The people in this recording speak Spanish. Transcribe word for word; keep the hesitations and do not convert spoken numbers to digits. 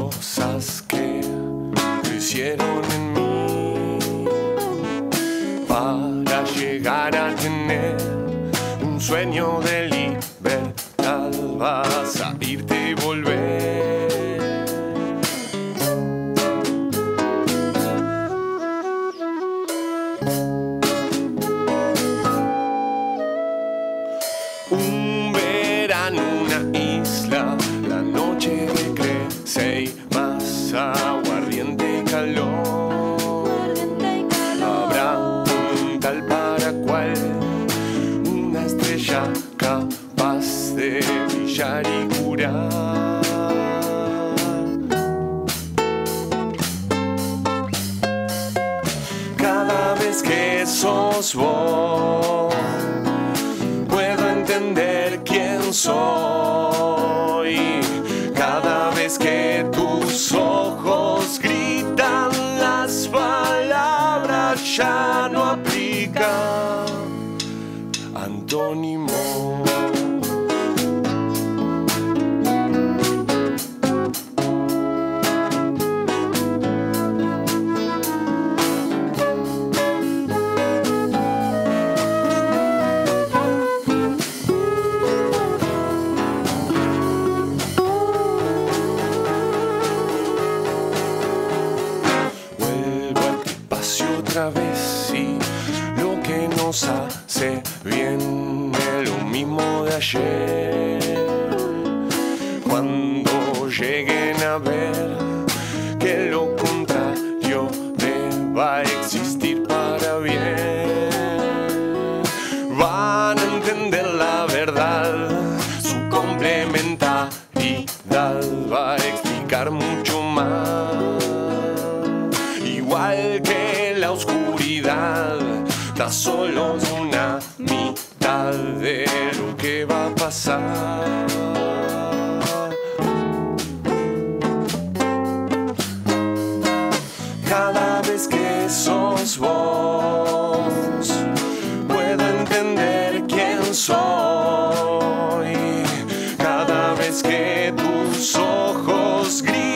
cosas que lo hicieron en mí para llegar a tener un sueño de libertad. Vas a irte y volver. Un verano, una isla, la noche crece y más aguardiente y calor. Habrá un tal para cual, una estrella capaz de brillar y curar. Cada vez que sos vos, puedo entender quién soy. Cada vez que tus ojos gritan, las palabras ya no aplican. Antónimos. Otra vez y lo que nos hace bien es lo mismo de ayer. Cuando lleguen a ver que lo contrario deba existir para bien, van a entender la verdad. Su complementariedad va a explicar mucho más. Igual que la oscuridad, da solo una mitad de lo que va a pasar. Cada vez que sos vos, puedo entender quién soy. Cada vez que tus ojos gritan,